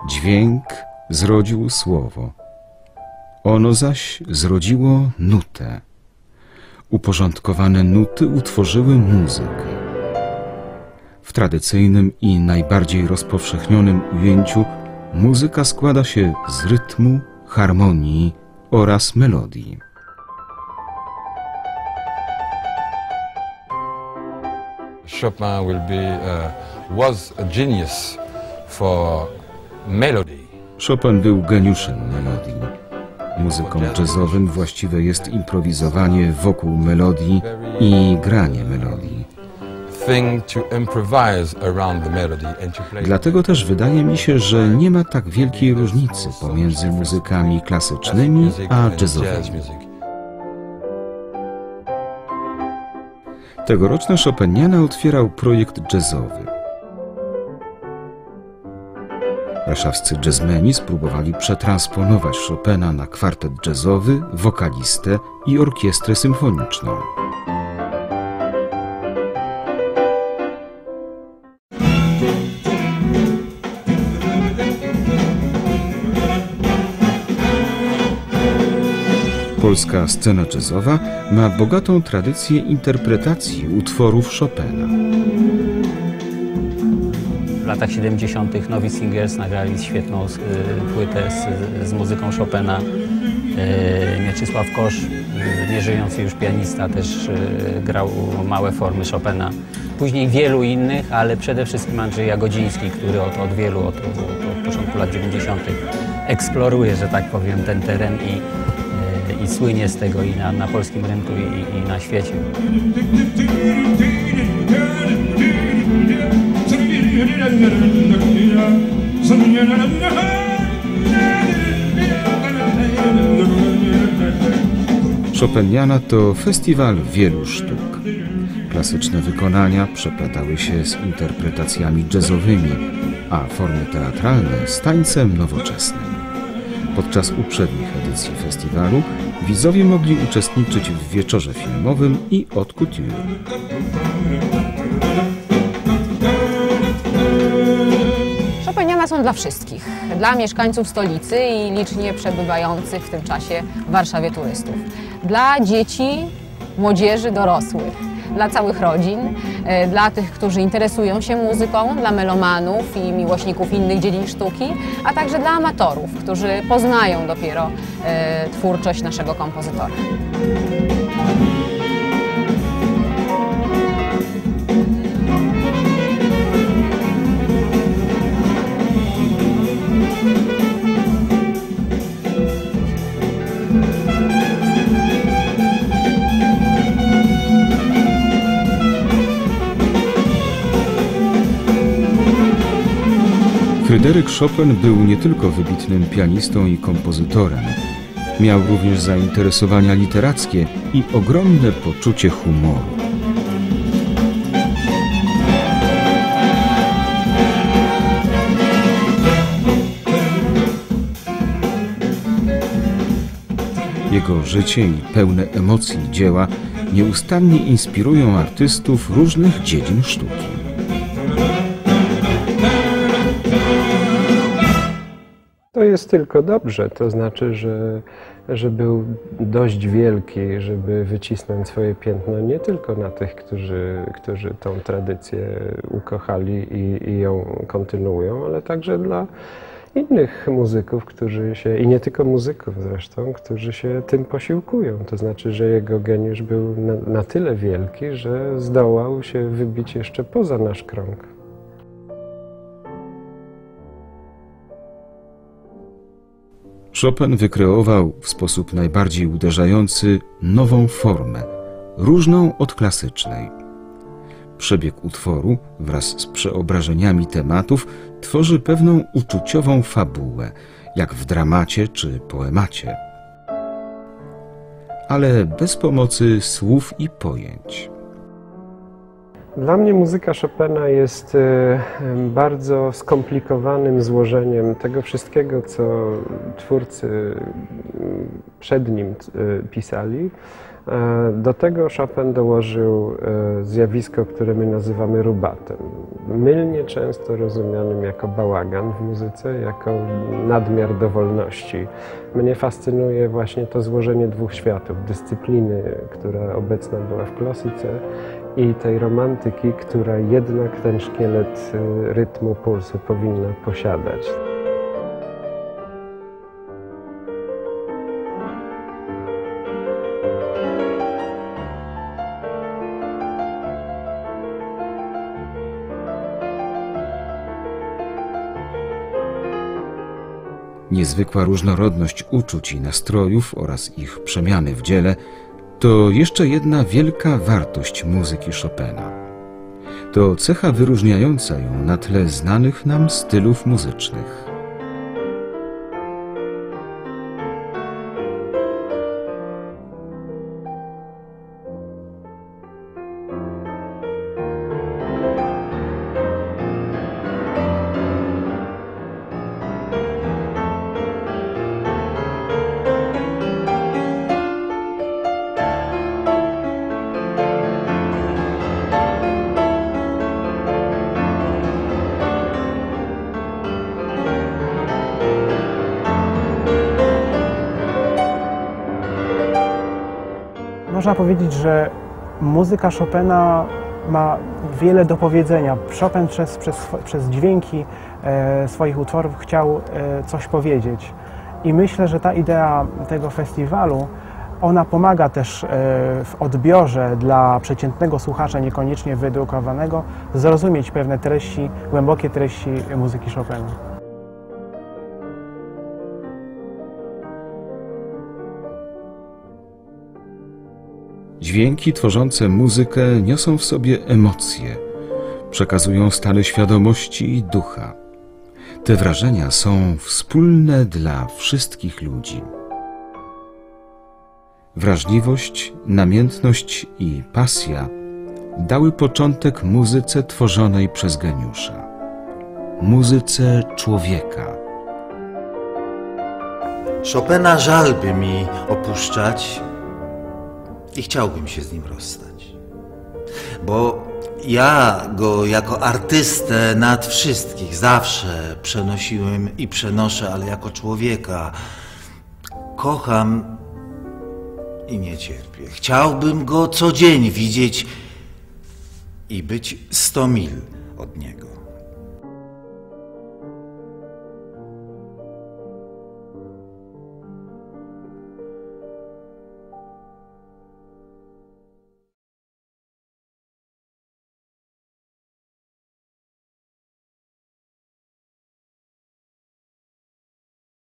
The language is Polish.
Dźwięk zrodził słowo. Ono zaś zrodziło nutę. Uporządkowane nuty utworzyły muzykę. W tradycyjnym i najbardziej rozpowszechnionym ujęciu muzyka składa się z rytmu, harmonii oraz melodii. Chopin was a genius for melody. Chopin był geniuszem melodii. Muzyką jazzowym właściwe jest improwizowanie wokół melodii i granie melodii. Dlatego też wydaje mi się, że nie ma tak wielkiej różnicy pomiędzy muzykami klasycznymi a jazzowymi. Tegoroczna Chopiniana otwierał projekt jazzowy. Warszawscy jazzmeni spróbowali przetransponować Chopina na kwartet jazzowy, wokalistę i orkiestrę symfoniczną. Polska scena jazzowa ma bogatą tradycję interpretacji utworów Chopina. W latach 70. Novi Singers nagrali świetną płytę z muzyką Chopina. Mieczysław Kosz, nieżyjący już pianista, też grał małe formy Chopina. Później wielu innych, ale przede wszystkim Andrzej Jagodziński, który od początku lat 90. eksploruje, że tak powiem, ten teren i słynie z tego i na polskim rynku i na świecie. Chopiniana to festiwal wielu sztuk. Klasyczne wykonania przeplatały się z interpretacjami jazzowymi, a formy teatralne z tańcem nowoczesnym. Podczas uprzednich edycji festiwalu widzowie mogli uczestniczyć w wieczorze filmowym i haute couture. Chopiniana są dla wszystkich, dla mieszkańców stolicy i licznie przebywających w tym czasie w Warszawie turystów, dla dzieci, młodzieży, dorosłych, dla całych rodzin, dla tych, którzy interesują się muzyką, dla melomanów i miłośników innych dziedzin sztuki, a także dla amatorów, którzy poznają dopiero twórczość naszego kompozytora. Fryderyk Chopin był nie tylko wybitnym pianistą i kompozytorem. Miał również zainteresowania literackie i ogromne poczucie humoru. Jego życie i pełne emocji dzieła nieustannie inspirują artystów różnych dziedzin sztuki. To jest tylko dobrze, to znaczy, że był dość wielki, żeby wycisnąć swoje piętno nie tylko na tych, którzy tą tradycję ukochali i ją kontynuują, ale także dla innych muzyków, i nie tylko muzyków zresztą, którzy się tym posiłkują. To znaczy, że jego geniusz był na tyle wielki, że zdołał się wybić jeszcze poza nasz krąg. Chopin wykreował w sposób najbardziej uderzający nową formę, różną od klasycznej. Przebieg utworu wraz z przeobrażeniami tematów tworzy pewną uczuciową fabułę, jak w dramacie czy poemacie, ale bez pomocy słów i pojęć. Dla mnie muzyka Chopina jest bardzo skomplikowanym złożeniem tego wszystkiego, co twórcy przed nim pisali, Do tego Chopin dołożył zjawisko, które my nazywamy rubatem. Mylnie często rozumianym jako bałagan w muzyce, jako nadmiar dowolności. Mnie fascynuje właśnie to złożenie dwóch światów. Dyscypliny, która obecna była w klasyce, i tej romantyki, która jednak ten szkielet rytmu, pulsu powinna posiadać. Niezwykła różnorodność uczuć i nastrojów oraz ich przemiany w dziele to jeszcze jedna wielka wartość muzyki Chopina. To cecha wyróżniająca ją na tle znanych nam stylów muzycznych. Można powiedzieć, że muzyka Chopina ma wiele do powiedzenia. Chopin przez dźwięki swoich utworów chciał coś powiedzieć. I myślę, że ta idea tego festiwalu, ona pomaga też w odbiorze dla przeciętnego słuchacza, niekoniecznie wyedukowanego, zrozumieć pewne treści, głębokie treści muzyki Chopina. Dźwięki tworzące muzykę niosą w sobie emocje, przekazują stany świadomości i ducha. Te wrażenia są wspólne dla wszystkich ludzi. Wrażliwość, namiętność i pasja dały początek muzyce tworzonej przez geniusza. Muzyce człowieka. Chopina żal by mi opuszczać i chciałbym się z nim rozstać. Bo ja go jako artystę nad wszystkich zawsze przenosiłem i przenoszę, ale jako człowieka kocham i nie cierpię. Chciałbym go co dzień widzieć i być 100 mil od niego.